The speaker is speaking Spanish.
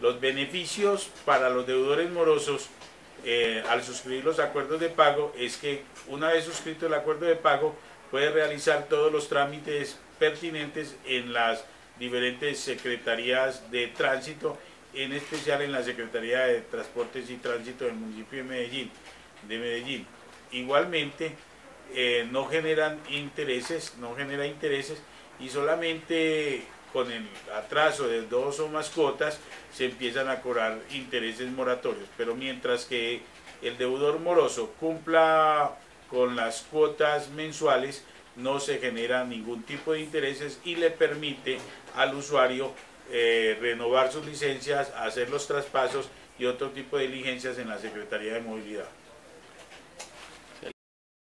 Los beneficios para los deudores morosos al suscribir los acuerdos de pago es que una vez suscrito el acuerdo de pago puede realizar todos los trámites pertinentes en las diferentes secretarías de tránsito, en especial en la Secretaría de Transportes y Tránsito del municipio de Medellín. Igualmente no genera intereses y solamente con el atraso de 2 o más cuotas se empiezan a cobrar intereses moratorios, pero mientras que el deudor moroso cumpla con las cuotas mensuales no se genera ningún tipo de intereses y le permite al usuario renovar sus licencias, hacer los traspasos y otro tipo de diligencias en la Secretaría de Movilidad.